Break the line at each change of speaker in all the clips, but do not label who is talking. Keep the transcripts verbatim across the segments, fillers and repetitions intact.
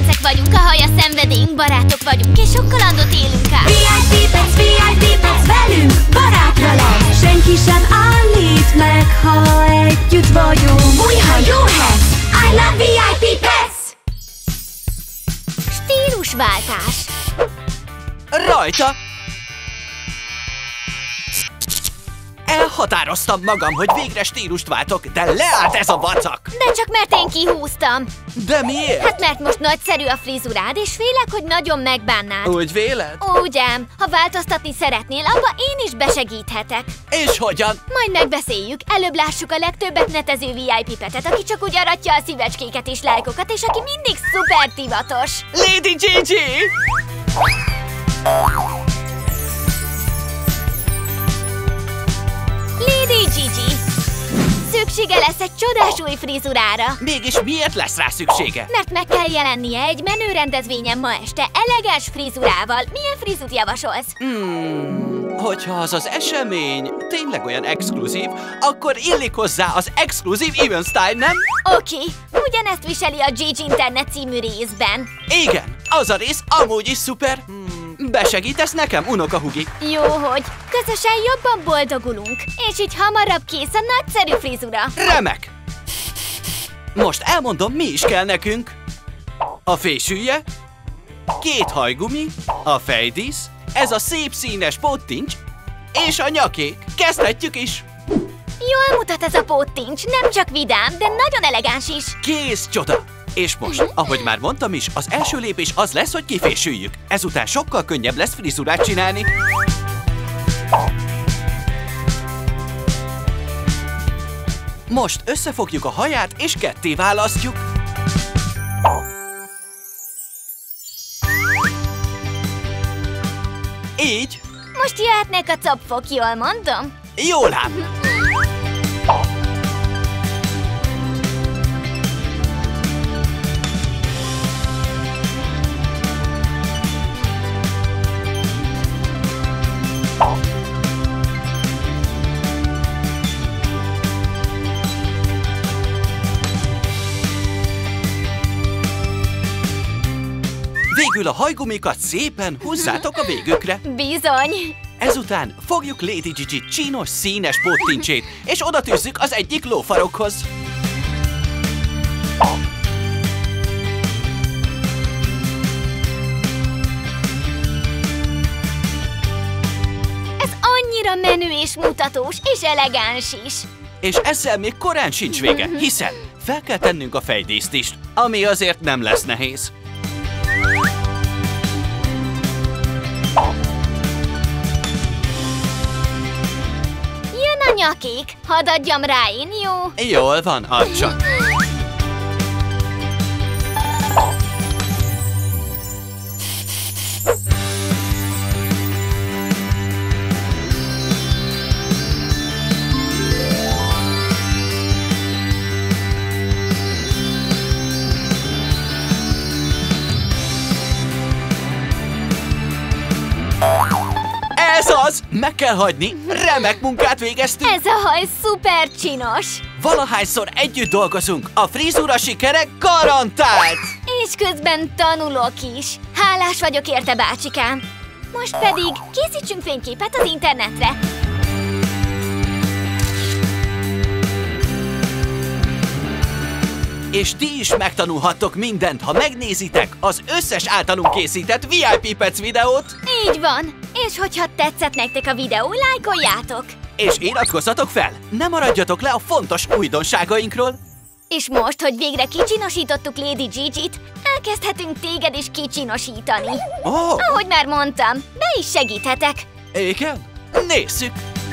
kedvencek vagyunk, a haja szenvedélyünk, barátok vagyunk, és sok kalandot élünk át.
vé i pé Pets, vé i pé Pets velünk barátra lesz. Senki sem állít meg, ha együtt vagyunk. Újha jó hely, I love vé i pé Pets!
Stílusváltás.
Rajta! Elhatároztam magam, hogy végre stílust váltok, de leállt ez a vacak!
De csak mert én kihúztam.
De miért?
Hát mert most nagyszerű a frizurád, és félek, hogy nagyon megbánnád.
Úgy véled?
Úgy ám, ha változtatni szeretnél, abba én is besegíthetek.
És hogyan?
Majd megbeszéljük, előbb lássuk a legtöbbet netező vé i pé Petet, aki csak úgy aratja a szívecskéket és lájkokat, és aki mindig szuper divatos.
Lady Gigi!
Lady Gigi! Szüksége lesz egy csodás új frizurára.
Mégis miért lesz rá szüksége?
Mert meg kell jelennie egy menő rendezvényen ma este elegáns frizurával. Milyen frizut javasolsz?
Hmm, hogyha az az esemény tényleg olyan exkluzív, akkor illik hozzá az exkluzív event style, nem?
Oké, okay. Ugyanezt viseli a Gigi Internet című részben.
Igen, az a rész amúgy is szuper. Hmm, besegítesz nekem, unokahugi?
Jó, hogy közösen jobban boldogulunk, és így hamarabb kész a nagyszerű frizura.
Remek! Most elmondom, mi is kell nekünk. A fésülye, két hajgumi, a fejdísz, ez a szép színes pottincs, és a nyakék. Kezdhetjük is!
Jól mutat ez a pottincs, nem csak vidám, de nagyon elegáns is.
Kész csoda! És most, ahogy már mondtam is, az első lépés az lesz, hogy kifésüljük. Ezután sokkal könnyebb lesz frizurát csinálni. Most összefogjuk a haját és ketté választjuk. Így.
Most jöhetnek a capfok, jól mondom?
Jól ám! Végül a hajgumikat szépen húzzátok a végükre.
Bizony!
Ezután fogjuk Lady Gigi csínos színes pottincsét, és oda tűzzük az egyik lófarokhoz.
Ez annyira menő és mutatós, és elegáns is.
És ezzel még korán sincs vége, hiszen fel kell tennünk a fejdíszt is, ami azért nem lesz nehéz.
Jön a nyakék, hadd adjam rá én, jó?
Jól van, add csak. Ez az! Meg kell hagyni! Remek munkát végeztünk!
Ez a haj szuper csinos!
Valahányszor együtt dolgozunk, a frizura sikere garantált!
És közben tanulok is. Hálás vagyok érte, bácsikám. Most pedig készítsünk fényképet az internetre.
És ti is megtanulhattok mindent, ha megnézitek az összes általunk készített vé i pé Pets videót.
Így van. És hogyha tetszett nektek a videó, lájkoljátok.
És iratkozzatok fel! Ne maradjatok le a fontos újdonságainkról!
És most, hogy végre kicsinosítottuk Lady Gigi-t, elkezdhetünk téged is kicsinosítani.
Oh.
Ahogy már mondtam, be is segíthetek.
Igen? Nézzük!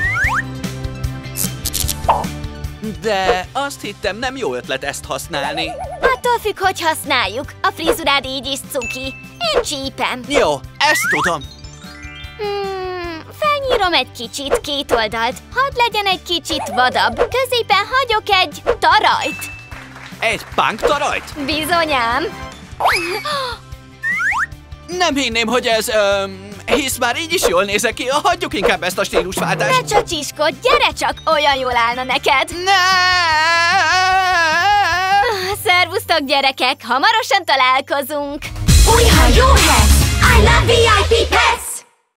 De azt hittem, nem jó ötlet ezt használni.
Attól függ, hogy használjuk. A frizurád így is cuki. Én csípem.
Jó, ezt tudom.
Hmm, felnyírom egy kicsit két oldalt. Hadd legyen egy kicsit vadabb. Középen hagyok egy tarajt.
Egy punk tarajt?
Bizonyám.
Nem hinném, hogy ez... Um, hisz már így is jól nézek ki. Hagyjuk inkább ezt a stílusváltást.
Ne csacsiskodj, gyere csak, olyan jól állna neked.
Ne!
Szervusztok, gyerekek! Hamarosan találkozunk!
Új hajóhex! I love V